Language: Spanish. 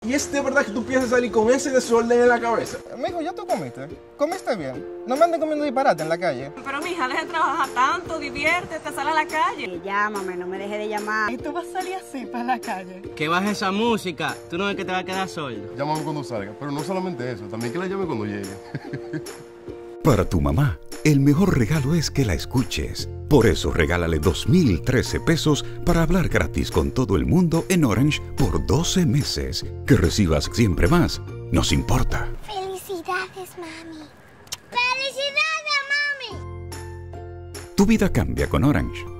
¿Y es de verdad que tú piensas salir con ese desorden en la cabeza? Mijo, ya tú comiste. Comiste bien. No me anden comiendo disparate en la calle. Pero mija, deja de trabajar tanto, diviértete, sal a la calle. Llámame, no me dejes de llamar. ¿Y tú vas a salir así para la calle? Que baje esa música, tú no ves que te va a quedar sordo. Llámame cuando salga, pero no solamente eso, también que la llame cuando llegue. Para tu mamá, el mejor regalo es que la escuches. Por eso regálale 2,013 pesos para hablar gratis con todo el mundo en Orange por 12 meses. Que recibas siempre más, nos importa. ¡Felicidades, mami! ¡Felicidades, mami! Tu vida cambia con Orange.